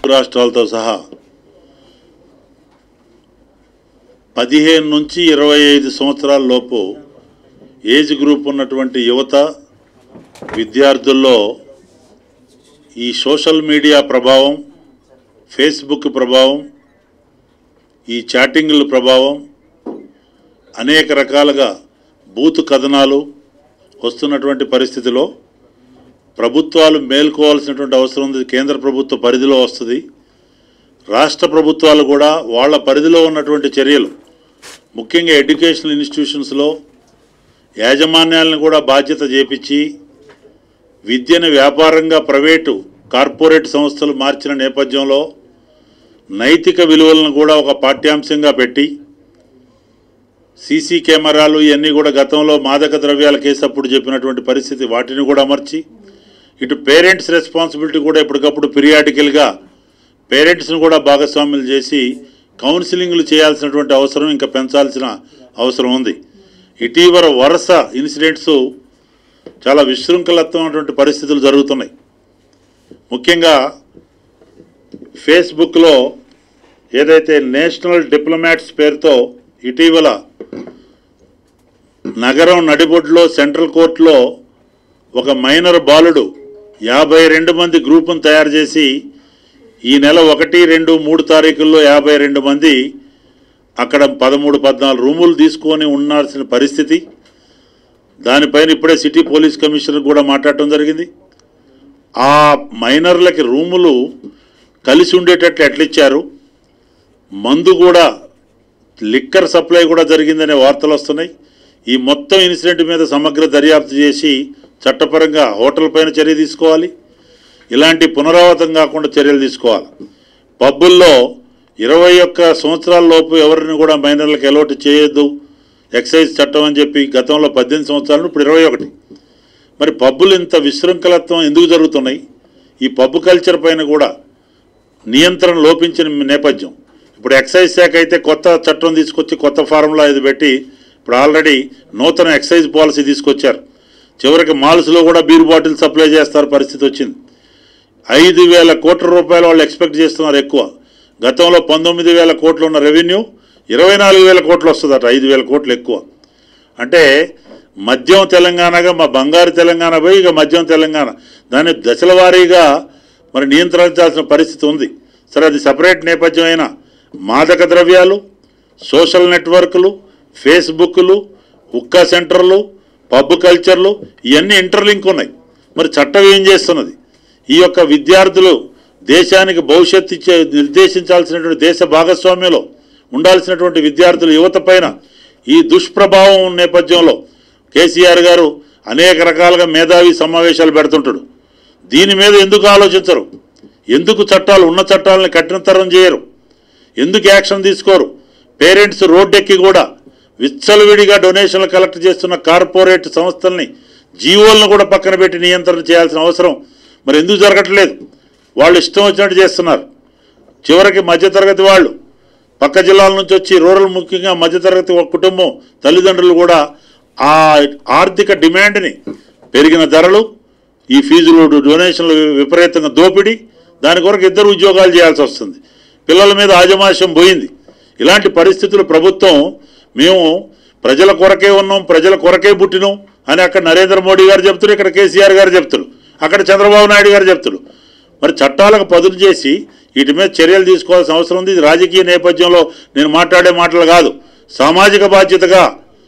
రాష్ట్రాలతో సహా 15 నుంచి 25 సంవత్సరాల లోపు ఏజ్ గ్రూప్ ఉన్నటువంటి యువత విద్యార్థుల్లో ఈ సోషల్ మీడియా ప్రభావం, ఫేస్బుక్ ప్రభావం, ఈ చాటింగ్ల ప్రభావం, అనేక రకాలుగా బూతు కథనాలు వస్తున్నటువంటి పరిస్థితిలో ప్రభుత్వాలు మేల్కోవాల్సినటువంటి అవసరం ఉంది. కేంద్ర ప్రభుత్వ పరిధిలో వస్తుంది. రాష్ట్ర ప్రభుత్వాలు కూడా వాళ్ళ పరిధిలో ఉన్నటువంటి చర్యలు, ముఖ్యంగా ఎడ్యుకేషనల్ ఇన్స్టిట్యూషన్స్లో యాజమాన్యాలను కూడా బాధ్యత చేపించి విద్యను వ్యాపారంగా ప్రైవేటు కార్పొరేట్ సంస్థలు మార్చిన నేపథ్యంలో నైతిక విలువలను కూడా ఒక పాఠ్యాంశంగా పెట్టి సీసీ కెమెరాలు ఇవన్నీ కూడా గతంలో మాదక ద్రవ్యాల కేసు అప్పుడు చెప్పినటువంటి పరిస్థితి వాటిని కూడా అమర్చి, ఇటు పేరెంట్స్ రెస్పాన్సిబిలిటీ కూడా ఎప్పటికప్పుడు పీరియాడికల్గా పేరెంట్స్ను కూడా భాగస్వాములు చేసి కౌన్సిలింగ్లు చేయాల్సినటువంటి అవసరం ఇంకా పెంచాల్సిన అవసరం ఉంది. ఇటీవల వరుస ఇన్సిడెంట్స్ చాలా విశృంఖలత్వమైనటువంటి పరిస్థితులు జరుగుతున్నాయి. ముఖ్యంగా ఫేస్బుక్లో ఏదైతే నేషనల్ డిప్లొమాట్స్ పేరుతో ఇటీవల నగరం నడిబొడ్లో సెంట్రల్ కోర్టులో ఒక మైనర్ బాలుడు 52 మంది గ్రూపును తయారు చేసి ఈ నెల 1, 2, 3 తారీఖుల్లో 52 మంది అక్కడ 13, 14 రూములు తీసుకొని ఉండాల్సిన పరిస్థితి. దానిపైన ఇప్పుడే సిటీ పోలీస్ కమిషనర్ కూడా మాట్లాడటం జరిగింది. ఆ మైనర్లకి రూములు కలిసి ఉండేటట్లు ఎట్లిచ్చారు, మందు కూడా లిక్కర్ సప్లై కూడా జరిగిందనే వార్తలు వస్తున్నాయి. ఈ మొత్తం ఇన్సిడెంట్ మీద సమగ్ర దర్యాప్తు చేసి చట్టపరంగా హోటల్ పైన చర్య తీసుకోవాలి. ఇలాంటి పునరావృతం కాకుండా చర్యలు తీసుకోవాలి. పబ్బుల్లో 21 సంవత్సరాల లోపు ఎవరిని కూడా మైనర్లకు అలౌట్ చేయొద్దు, ఎక్సైజ్ చట్టం అని చెప్పి గతంలో 18 సంవత్సరాలు, ఇప్పుడు 21. మరి పబ్బులు ఇంత విశృంఖలత్వం ఎందుకు జరుగుతున్నాయి? ఈ పబ్బు కల్చర్ పైన కూడా నియంత్రణ లోపించిన నేపథ్యం. ఇప్పుడు ఎక్సైజ్ శాఖ అయితే కొత్త చట్టం తీసుకొచ్చి కొత్త ఫార్ములా ఇది పెట్టి ఇప్పుడు ఆల్రెడీ నూతన ఎక్సైజ్ పాలసీ తీసుకొచ్చారు. చివరికి మాల్స్లో కూడా బీర్ బాటిల్ సప్లై చేస్తారు పరిస్థితి వచ్చింది. 5,000 కోట్ల రూపాయలు వాళ్ళు ఎక్స్పెక్ట్ చేస్తున్నారు ఎక్కువ. గతంలో 19,000 కోట్లు ఉన్న రెవెన్యూ 24,000 కోట్లు వస్తుందట, 5,000 కోట్లు ఎక్కువ. అంటే మద్యం తెలంగాణగా మా బంగారు తెలంగాణ పోయి ఇక మద్యం తెలంగాణ, దాన్ని దశల వారీగా మరి నియంత్రించాల్సిన పరిస్థితి ఉంది. సరే, అది సపరేట్ నేపథ్యం అయినా మాదక ద్రవ్యాలు, సోషల్ నెట్వర్క్లు, ఫేస్బుక్లు, హుక్కా సెంటర్లు, పబ్ కల్చర్లు ఇవన్నీ ఇంటర్లింక్ ఉన్నాయి. మరి చట్టం ఏం చేస్తున్నది? ఈ యొక్క విద్యార్థులు దేశానికి భవిష్యత్తు ఇచ్చే నిర్దేశించాల్సినటువంటి దేశ భాగస్వామ్యంలో ఉండాల్సినటువంటి విద్యార్థులు యువత పైన ఈ దుష్ప్రభావం నేపథ్యంలో కేసీఆర్ గారు అనేక రకాలుగా మేధావి సమావేశాలు పెడుతుంటాడు. దీని మీద ఎందుకు ఆలోచించరు? ఎందుకు చట్టాలు ఉన్న చట్టాలని కఠినతరం చేయరు? ఎందుకు యాక్షన్ తీసుకోరు? పేరెంట్స్ రోడ్డెక్కి కూడా విచ్చలవిడిగా డొనేషన్లు కలెక్ట్ చేస్తున్న కార్పొరేట్ సంస్థల్ని, జీవోలను కూడా పక్కన పెట్టి నియంత్రణ చేయాల్సిన అవసరం మరి ఎందుకు జరగట్లేదు? వాళ్ళు ఇష్టం వచ్చినట్టు చేస్తున్నారు. చివరికి మధ్యతరగతి వాళ్ళు పక్క జిల్లాల నుంచి వచ్చి రూరల్, ముఖ్యంగా మధ్యతరగతి కుటుంబం తల్లిదండ్రులు కూడా ఆ ఆర్థిక డిమాండ్ని, పెరిగిన ధరలు, ఈ ఫీజులు, డొనేషన్లు విపరీతంగా దోపిడీ, దాని కొరకు 2 ఉద్యోగాలు చేయాల్సి వస్తుంది. పిల్లల మీద ఆజమాషం పోయింది. ఇలాంటి పరిస్థితులు ప్రభుత్వం మేము ప్రజల కొరకే ఉన్నాం, ప్రజల కొరకే పుట్టినాం అని అక్కడ నరేంద్ర మోడీ గారు చెప్తారు, ఇక్కడ కేసీఆర్ గారు చెప్తారు, అక్కడ చంద్రబాబు నాయుడు గారు చెప్తారు. మరి చట్టాలకు పదులు చేసి వీటి మీద చర్యలు తీసుకోవాల్సిన అవసరం ఉంది. ఇది రాజకీయ నేపథ్యంలో నేను మాట్లాడే మాటలు కాదు, సామాజిక బాధ్యతగా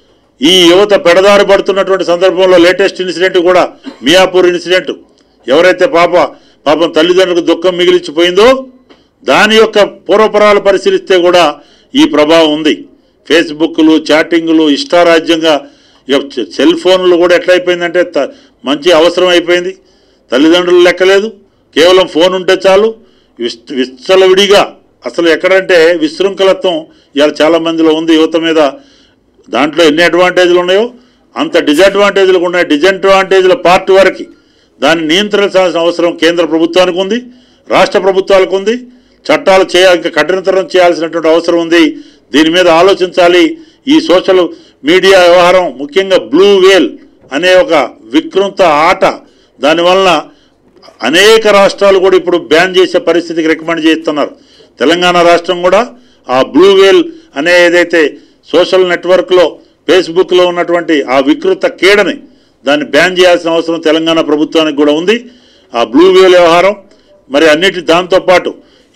ఈ యువత పెడదారి పడుతున్నటువంటి సందర్భంలో లేటెస్ట్ ఇన్సిడెంట్ కూడా మియాపూర్ ఇన్సిడెంట్, ఎవరైతే పాపం తల్లిదండ్రులకు దుఃఖం మిగిలిచిపోయిందో దాని యొక్క పూర్వపరాలు పరిశీలిస్తే కూడా ఈ ప్రభావం ఉంది. ఫేస్బుక్లు, చాటింగ్లు ఇష్టారాజ్యంగా, ఇక సెల్ ఫోన్లు కూడా ఎట్లయిపోయిందంటే మంచి అవసరం అయిపోయింది. తల్లిదండ్రులు లెక్కలేదు, కేవలం ఫోన్ ఉంటే చాలు. విచ్చలవిడిగా అసలు ఎక్కడంటే విశృంఖలత్వం ఇవాళ చాలామందిలో ఉంది యువత మీద. దాంట్లో ఎన్ని అడ్వాంటేజ్లు ఉన్నాయో అంత డిజడ్వాంటేజ్లు ఉన్నాయి. డిజడ్వాంటేజ్ల పార్ట్ వరకు దాన్ని నియంత్రించాల్సిన అవసరం కేంద్ర ప్రభుత్వానికి ఉంది, రాష్ట్ర ప్రభుత్వాలకు ఉంది. చట్టాలు ఇంకా కఠినతరం చేయాల్సినటువంటి అవసరం ఉంది. దీని మీద ఆలోచించాలి. ఈ సోషల్ మీడియా వ్యవహారం, ముఖ్యంగా బ్లూ వేల్ అనే ఒక వికృత ఆట, దానివల్ల అనేక రాష్ట్రాలు కూడా ఇప్పుడు బ్యాన్ చేసే పరిస్థితికి రికమెండ్ చేస్తున్నారు. తెలంగాణ రాష్ట్రం కూడా ఆ బ్లూ వేల్ అనే ఏదైతే సోషల్ నెట్వర్క్లో ఫేస్బుక్లో ఉన్నటువంటి ఆ వికృత కీడని దాన్ని బ్యాన్ చేయాల్సిన అవసరం తెలంగాణ ప్రభుత్వానికి కూడా ఉంది. ఆ బ్లూ వేల్ వ్యవహారం మరి అన్నిటి దాంతోపాటు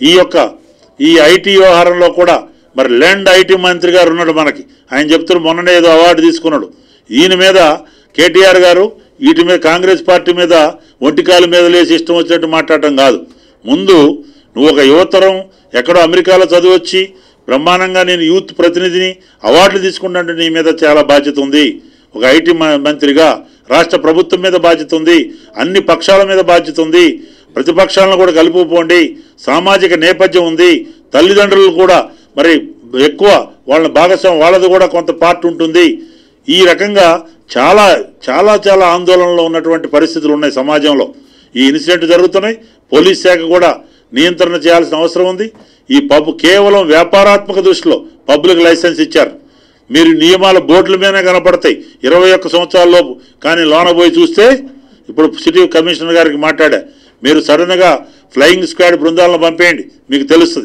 ఈ ఐటీ వ్యవహారంలో కూడా మరి ల్యాండ్ ఐటీ మంత్రి గారు ఉన్నాడు మనకి. ఆయన చెప్తున్నారు మొన్ననే ఏదో అవార్డు తీసుకున్నాడు. ఈయన మీద కేటీఆర్ గారు వీటి మీద కాంగ్రెస్ పార్టీ మీద ఒంటికాల మీద లేచి ఇష్టం వచ్చినట్టు మాట్లాడటం కాదు. ముందు నువ్వు ఒక యువతరం ఎక్కడో అమెరికాలో చదివొచ్చి బ్రహ్మాండంగా నేను యూత్ ప్రతినిధిని అవార్డులు తీసుకుంటే నీ మీద చాలా బాధ్యత ఉంది. ఒక ఐటీ మంత్రిగా రాష్ట్ర ప్రభుత్వం మీద బాధ్యత ఉంది, అన్ని పక్షాల మీద బాధ్యత ఉంది, ప్రతిపక్షాలను కూడా కలుపుకోండి, సామాజిక నేపథ్యం ఉంది, తల్లిదండ్రులు కూడా మరి ఎక్కువ వాళ్ళ భాగస్వామ్యం వాళ్ళది కూడా కొంత పార్ట్ ఉంటుంది. ఈ రకంగా చాలా చాలా చాలా ఆందోళనలో ఉన్నటువంటి పరిస్థితులు ఉన్నాయి సమాజంలో. ఈ ఇన్సిడెంట్ జరుగుతున్నాయి. పోలీస్ శాఖ కూడా నియంత్రణ చేయాల్సిన అవసరం ఉంది. ఈ పబ్ కేవలం వ్యాపారాత్మక దృష్టిలో పబ్లిక్ లైసెన్స్ ఇచ్చారు. మీరు నియమాల బోర్డుల మీదనే కనపడతాయి 21 సంవత్సరాల లోపు. కానీ లోన పోయి చూస్తే ఇప్పుడు సిటీ కమిషనర్ గారికి మాట్లాడా, మీరు సడన్గా ఫ్లయింగ్ స్క్వాడ్ బృందాలను పంపేయండి, మీకు తెలుస్తుంది.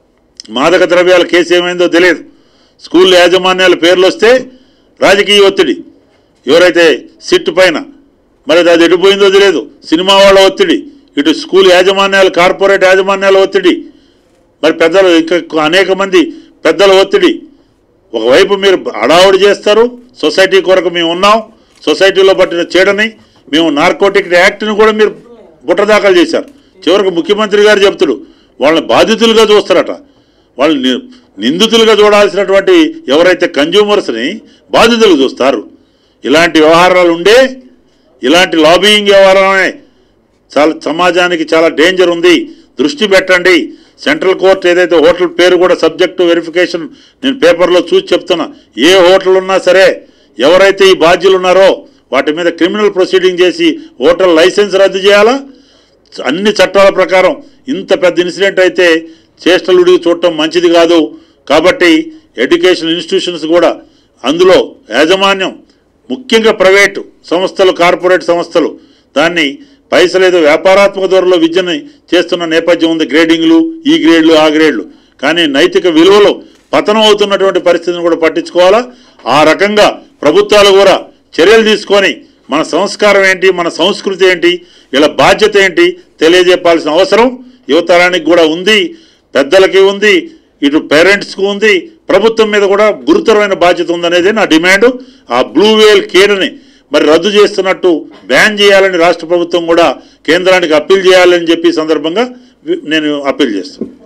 మాదక ద్రవ్యాల కేసు ఏమైందో తెలియదు. స్కూల్ యాజమాన్యాల పేర్లు వస్తే రాజకీయ ఒత్తిడి, ఎవరైతే సిట్ పైన మరి అది ఎడిపోయిందో తెలియదు, సినిమా వాళ్ళ ఒత్తిడి, ఇటు స్కూల్ యాజమాన్యాలు కార్పొరేట్ యాజమాన్యాల ఒత్తిడి, మరి పెద్దలు ఇంకా అనేక మంది పెద్దల ఒత్తిడి. ఒకవైపు మీరు అడావుడి చేస్తారు, సొసైటీ కొరకు మేము ఉన్నాం, సొసైటీలో పట్టిన చీడని మేము నార్కోటిక్ యాక్ట్ని కూడా మీరు బుట్టదాఖలు చేశారు. చివరికి ముఖ్యమంత్రి గారు చెప్తాడు వాళ్ళని బాధితులుగా చూస్తారట. వాళ్ళు నిందితులుగా చూడాల్సినటువంటి ఎవరైతే కన్జ్యూమర్స్ని బాధితులు చూస్తారు. ఇలాంటి వ్యవహారాలు ఉండే ఇలాంటి లాబీయింగ్ వ్యవహారమే చాలా సమాజానికి చాలా డేంజర్ ఉంది. దృష్టి పెట్టండి. సెంట్రల్ కోర్టు ఏదైతే హోటల్ పేరు కూడా సబ్జెక్టు వెరిఫికేషన్ నేను పేపర్లో చూసి చెప్తున్నా. ఏ హోటల్ ఉన్నా సరే ఎవరైతే ఈ బాధ్యులు ఉన్నారో వాటి మీద క్రిమినల్ ప్రొసీడింగ్ చేసి హోటల్ లైసెన్స్ రద్దు చేయాలా. అన్ని చట్టాల ప్రకారం ఇంత పెద్ద ఇన్సిడెంట్ అయితే చేష్టలుడికి చూడటం మంచిది కాదు. కాబట్టి ఎడ్యుకేషన్ ఇన్స్టిట్యూషన్స్ కూడా అందులో యాజమాన్యం ముఖ్యంగా ప్రైవేటు సంస్థలు కార్పొరేట్ సంస్థలు దాన్ని పైసలేదో వ్యాపారాత్మక ధోరణిలో విద్యని చేస్తున్న నేపథ్యం ఉంది. గ్రేడింగ్లు, ఈ గ్రేడ్లు ఆ గ్రేడ్లు. కానీ నైతిక విలువలు పతనం అవుతున్నటువంటి పరిస్థితిని కూడా పట్టించుకోవాలా. ఆ రకంగా ప్రభుత్వాలు కూడా చర్యలు తీసుకొని మన సంస్కారం ఏంటి, మన సంస్కృతి ఏంటి, ఇలా బాధ్యత ఏంటి తెలియజెప్పాల్సిన అవసరం యువతరానికి కూడా ఉంది, పెద్దలకి ఉంది, ఇటు పేరెంట్స్కు ఉంది, ప్రభుత్వం మీద కూడా గురుతరమైన బాధ్యత ఉందనేది నా డిమాండ్. ఆ బ్లూ వేల్ కేడుని మరి రద్దు చేస్తున్నట్టు బ్యాన్ చేయాలని రాష్ట్ర ప్రభుత్వం కూడా కేంద్రానికి అప్పీల్ చేయాలని చెప్పి సందర్భంగా నేను అప్పీల్ చేస్తున్నాను.